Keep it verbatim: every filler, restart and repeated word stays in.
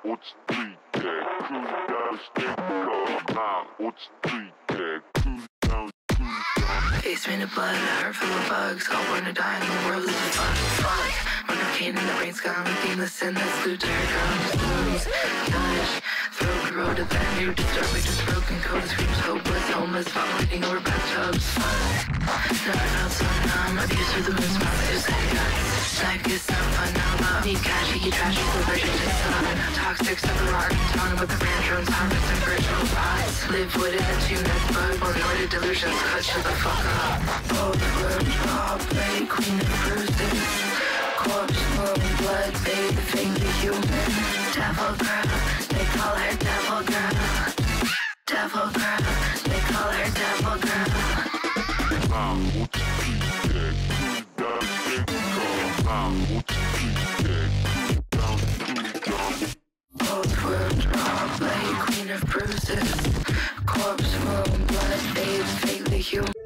Face painted blood, a heart full of bugs, all born to die in the world is a fuck, fuck. When cocaine in the brain's gone, looking the sin that's glued to her gums, wounds, touch, throat corroded, the band new disturb me, just broken code, screams hopeless, homeless, vomiting over bathtubs, fuck. Never felt so numb, abuse through the moon's mouth, suicide guts. Life is not fun now, love. Need cash, you trash, you're allergic to sun. Toxic, separate rock, tongue with the brand drones, harvesting virtual bots. Live within a tune that's bug, or noted delusions, cut shut the fuck up. Both were raw, play, queen of bruises. Corpse, moon, blood, babe, faintly human. Devil girl, they call her devil girl. Devil girl, they call her devil girl. Both were raw, play, queen of bruises. Corpse, moon, blood, babe, faintly human.